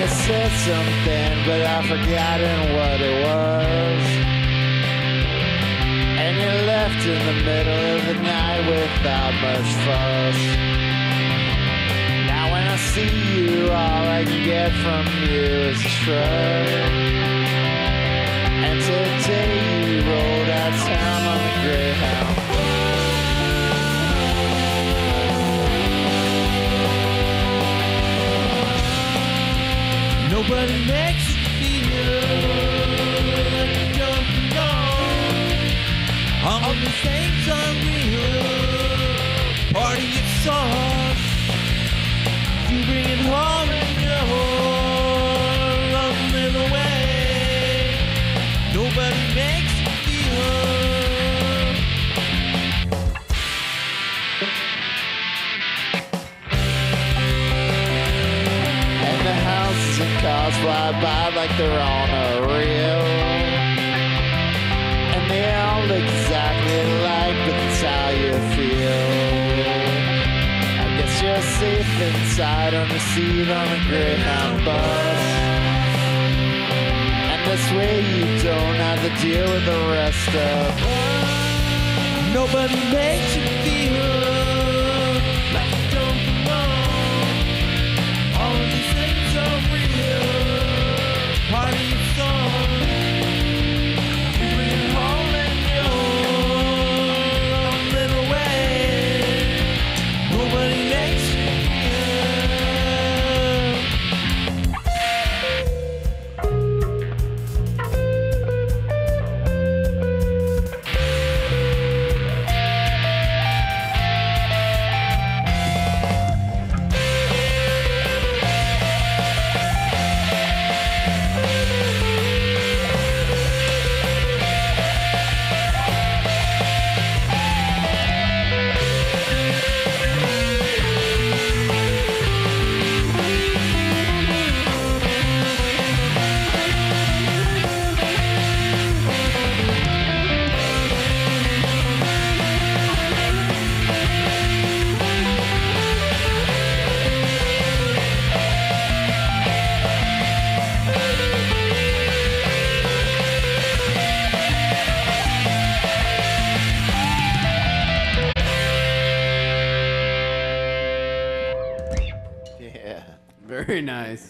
said something, but I've forgotten what it was. And you left in the middle of the night without much fuss. Now when I see you, all I can get from you is a shrug. And today you rolled out town on the Greyhound. Nobody makes you feel like you're jumping on. All the things unreal, part of your song. You bring it home and you're running away. Nobody makes you feel. And the houses and cars fly by like they're on a reel. And they all look exactly alike, but that's how you feel. I guess you're safe inside on the seat on a Greyhound bus. And this way you don't have to deal with the rest of us. Nobody makes you feel like you don't belong. All of these things are real, part of your song. You bring it home and you're running away. Nobody makes you Yeah, very nice.